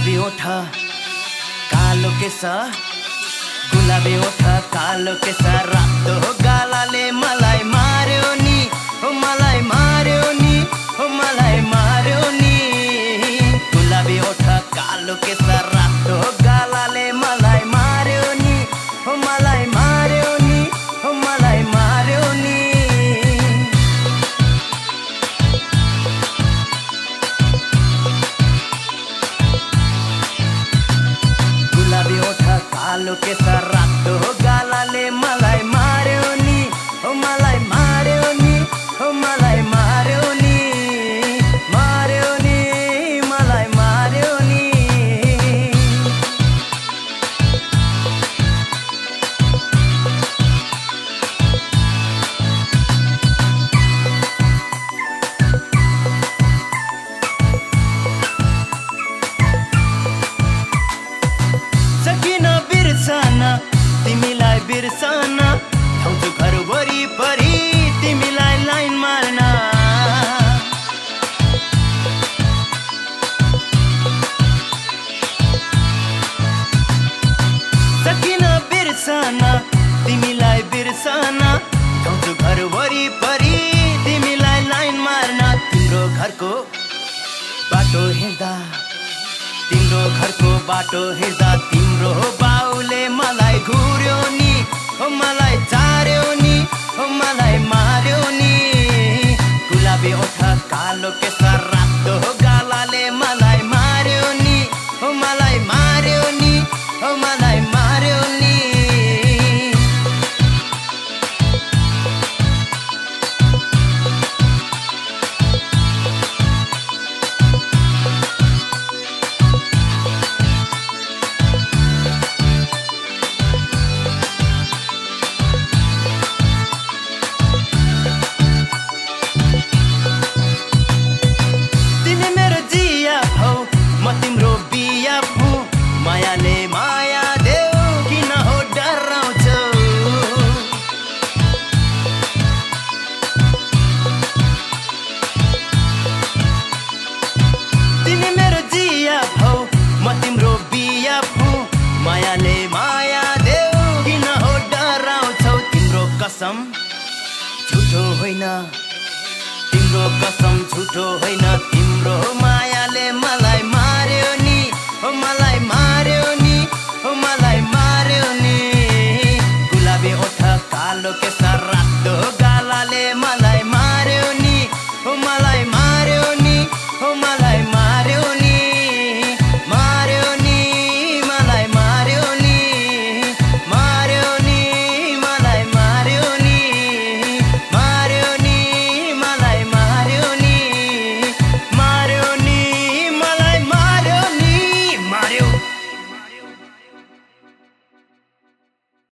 गुलाबी ओठ कालो केस गुलाबी ओठ कालो केस रातो गालाले मलाई मार्यो नि हो मलाई मार्यो नि हो मलाई मार्यो नि गुलाबी ओठ कालो केस रातो गालाले मलाई मार्यो नि हो मलाई मार्यो नि हो मलाई मार्यो नि गुलाबी ओठ कालो केस रातो गालाले मलाई मार्यो नि हो मलाई मार्यो नि हो मलाई मार्यो नि मार्यो नि मलाई मार्यो नि सकिन बिर्सन तिमीलाई बिर्सन ठाउँछु घर वरिपरि तिमीलाई लाइन मार्न सकिन बिर्सन तिमीलाई बिर्सन ठाउँछु घर वरिपरि तिमीलाई लाइन मार्न तिम्रो घरको बाटो हिँड्दा तिम्रो घरको बाटो हिँड्दा तिम्रो बाउले मलाई घुर्यो नि हो मलाई चार्यो नि हो मलाई मार्यो नि गुलाबी ओठ कालो केस रातो गालाले मलाई मार्यो नि हो मलाई मार्यो नि हो मलाई मार्यो नि म तिम्रो बिया हुँ मायाले माया देऊ किन हो डराउँछौ तिमी मेरो जिया हौ म तिम्रो बिया हुँ मायाले माया देऊ किन हो डराउँछौ तिम्रो कसम झुटो होइन तिम्रो कसम झुटो होइन तिम्रो मायाले